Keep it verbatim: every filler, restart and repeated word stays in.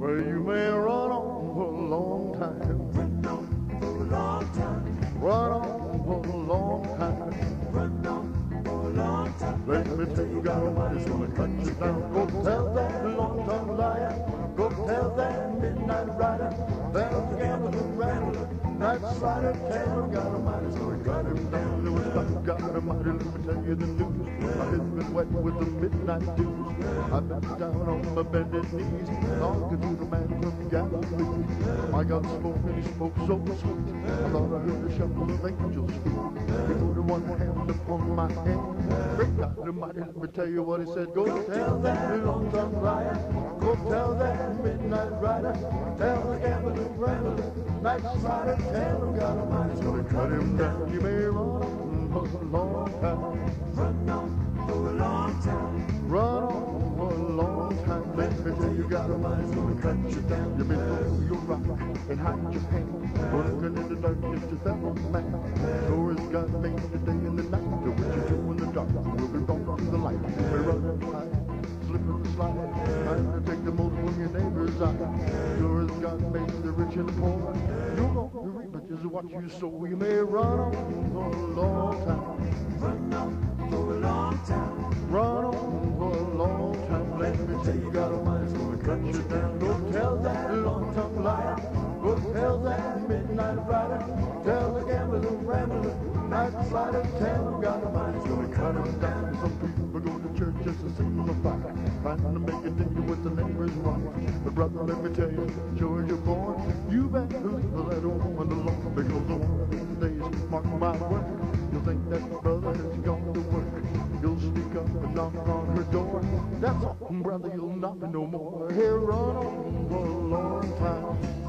Well, you may run on for a long time. Run on for a long time. Run on for a long time. Run on for a long time. Let me tell you, God Almighty's gonna cut you down. Go tell that long-tongued liar. Go tell that midnight rider. Tell the gambler, rambler, night slider. Tell him God Almighty's gonna cut him down. It was about God Almighty, let me tell you the news. My head's been wet with the midnight dews. I've been down on my bended knees, talking to the man from Galilee. My God spoke and he spoke so sweet. I thought I heard the shuffle of angels' feet. He put one hand upon my hand. Great God Almighty, let me tell you what he said. Go tell that long-tongued liar. Go tell that midnight rider. Tell the gambler, rambler, night slider. Tell him God Almighty's gonna cut him down. You may run on for a long time. Run on for a long time. Run on for a long time. Let me tell you, God Almighty's gonna cut you down. You may throw your rock and hide your pain. Working in the darkness to that old man. Sure as God made the day and the night. Do what you do in the dark will be brought to the light. You may run and hide, slip and slide, trying to take the most from your neighbor's eye. Sure as God made the rich and the poor, you're going to reap it just what you sow. You may run on for a long time. Run on for a long time. Run on for a long time. Let me tell you, God Almighty's gonna cut you down. Go tell that long-tongued liar. Go tell that midnight rider. Tell the gambler, the rambler, night slider. Tell him God Almighty's gonna cut him down. Some people go to church just to sing the fight, trying to make a deal with the neighbor's wife. But brother, let me tell you, sure as you're born, you better leave that woman alone. Because one of these days, mark my word, you'll think that brother has gone to work. You'll sneak up and knock on her door. That's all, brother, you'll not be no more. Here, run on for a long time.